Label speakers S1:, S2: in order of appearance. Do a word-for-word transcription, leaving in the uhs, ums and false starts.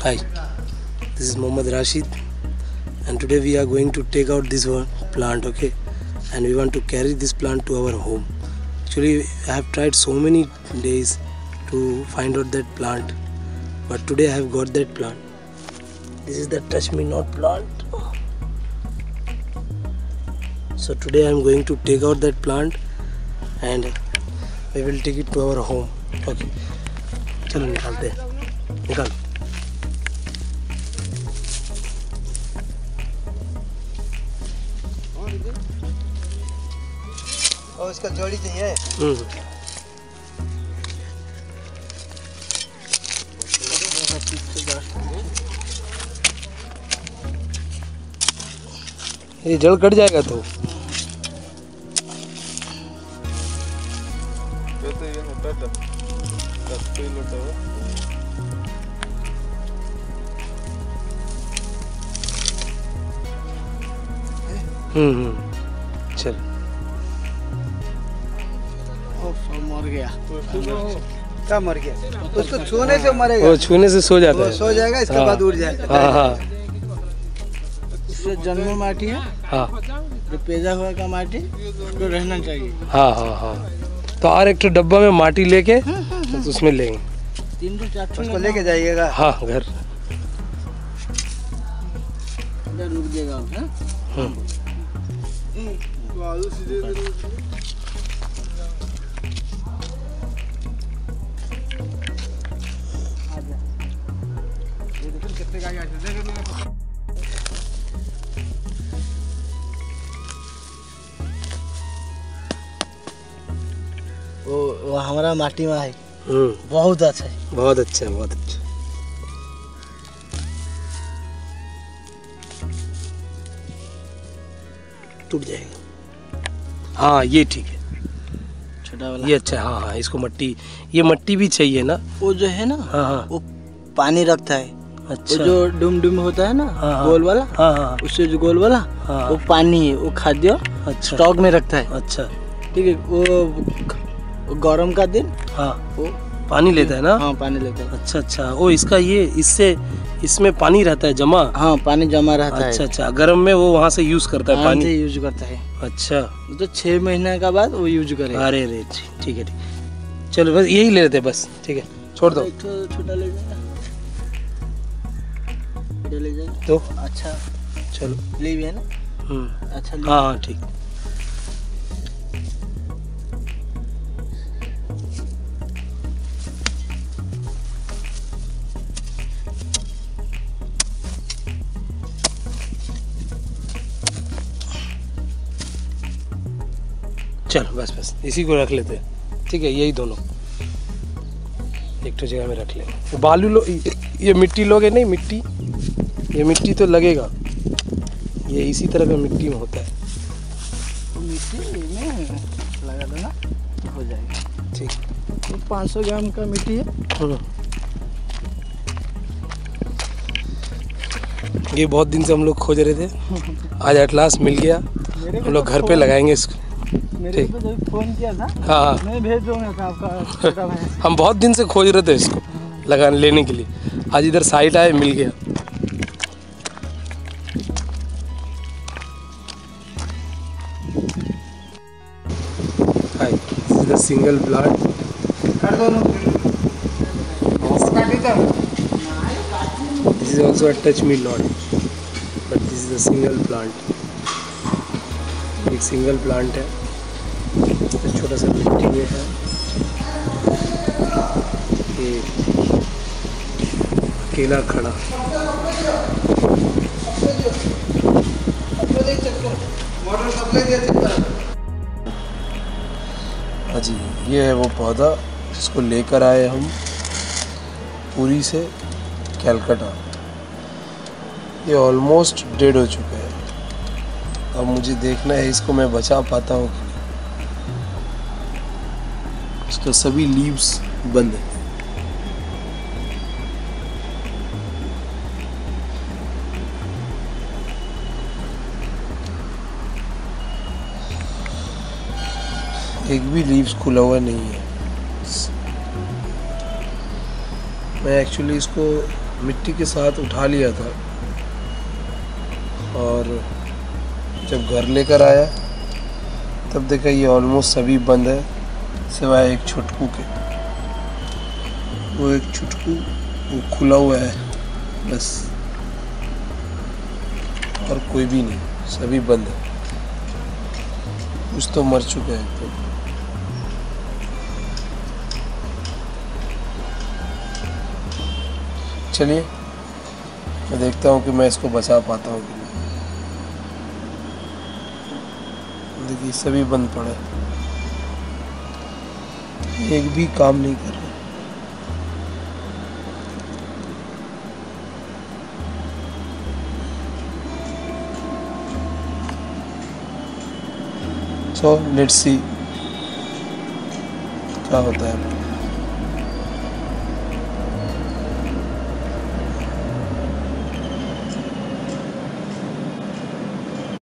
S1: Hi, this is Mohammad Rashid, and today we are going to take out this one plant, okay? And we want to carry this plant to our home. Actually, I have tried so many days to find out that plant, but today I have got that plant. This is the touch me not plant. So today I am going to take out that plant and we will take it to our home. Okay, चलो निकालते हैं, निकाल.
S2: और इसका जोड़ी चाहिए.
S1: हम्म. ये जड़ कट जाएगा तो. हम्म हम्म चल.
S2: मर गया. क्या मर गया? उसको छूने से मरेगा.
S1: वो छूने से सो जाता है.
S2: सो जाएगा, इसके बाद उड़ जाएगा.
S1: हाँ हाँ.
S2: इससे जन्म माटी है.
S1: हाँ.
S2: जो पैदा हुआ का माटी उसको रहना चाहिए.
S1: हाँ हाँ हाँ. तो और एक तो डब्बा में माटी लेके तो उसमें लेंगे.
S2: तीन सौ चार उसको लेके जाइएगा.
S1: हाँ घर.
S2: इधर रुक जाएगा. हाँ. वो, वो हमारा माटी में है. बहुत अच्छा है.
S1: बहुत अच्छा है. बहुत अच्छा. टूट जाएगा. हाँ ये ठीक है.
S2: छोटा वाला
S1: ये अच्छा है. हाँ हाँ. इसको मट्टी, ये मट्टी भी चाहिए ना.
S2: वो जो है ना.
S1: हाँ हाँ.
S2: वो पानी रखता है.
S1: अच्छा.
S2: वो जो डुम डुम होता है ना.
S1: हाँ हाँ.
S2: गोल वाला.
S1: हाँ हाँ.
S2: उससे जो गोल वाला.
S1: हाँ.
S2: वो पानी है. वो खाद्य
S1: अच्छा.
S2: स्टॉक में रखता है.
S1: अच्छा.
S2: ठीक है. वो गरम का दिन.
S1: हाँ.
S2: वो
S1: पानी लेता है ना.
S2: हाँ पानी लेता है.
S1: अच्छा अच्छा. ओ इसका ये इससे इसमें पानी रहता है जमा.
S2: हाँ पानी जमा रहता है.
S1: अच्छा अच्छा. गर्म में वो वहाँ से यूज करता है पानी.
S2: यूज करता है.
S1: अच्छा.
S2: तो छह महीने का बाद वो यूज करेगा.
S1: अरे अरे ठीक है ठीक. चलो बस यही ले लेते हैं बस. ठीक है छोड़ दो.
S2: छोटा ले जाएगा. ले जाएगा
S1: तो
S2: अच्छा.
S1: चलो
S2: ले भी है ना.
S1: हम्म.
S2: अच्छा.
S1: हाँ हाँ ठीक. चलो बस बस इसी को रख लेते हैं. ठीक है यही दोनों एक तो जगह में रख लेंगे. बालू लो, ये मिट्टी लोगे नहीं. मिट्टी, ये मिट्टी तो लगेगा. ये इसी तरह का मिट्टी में होता है.
S2: तो मिट्टी में लगा दो ना हो जाएगा.
S1: ठीक.
S2: तो पाँच सौ ग्राम का मिट्टी है.
S1: ये बहुत दिन से हम लोग खोज रहे थे. आज एट लास्ट मिल गया. हम लोग घर पे लगाएंगे इसको.
S2: मेरे को जब फोन किया था.
S1: हाँ
S2: मैं भेज दूंगा था आपका छोटा भाई.
S1: हम बहुत दिन से खोज रहे थे इसको लगाने लेने के लिए. आज इधर साइट आए मिल गया. Hi, this is the single plant. This is also a touch me not, but this is a single plant. एक सिंगल प्लांट है. छोटा सा मिट्टी में है. ये अकेला खड़ा. हाँ जी ये है वो पौधा जिसको लेकर आए हम पुरी से कलकत्ता. ये ऑलमोस्ट डेड हो चुका है. अब मुझे देखना है इसको मैं बचा पाता हूँ. इसका सभी लीव्स बंद है. एक भी लीव्स खुला हुआ नहीं है. मैं एक्चुअली इसको मिट्टी के साथ उठा लिया था और जब घर लेकर आया तब देखा ये ऑलमोस्ट सभी बंद है सिवाय एक छुटकू के। वो एक छुटकू वो खुला हुआ है बस, और कोई भी नहीं, सभी बंद है। कुछ तो मर चुके हैं तो। चलिए मैं देखता हूँ कि मैं इसको बचा पाता हूँ कि नहीं। देखिए सभी बंद पड़े, एक भी काम नहीं कर रहा। सो लेट्स सी क्या होता है।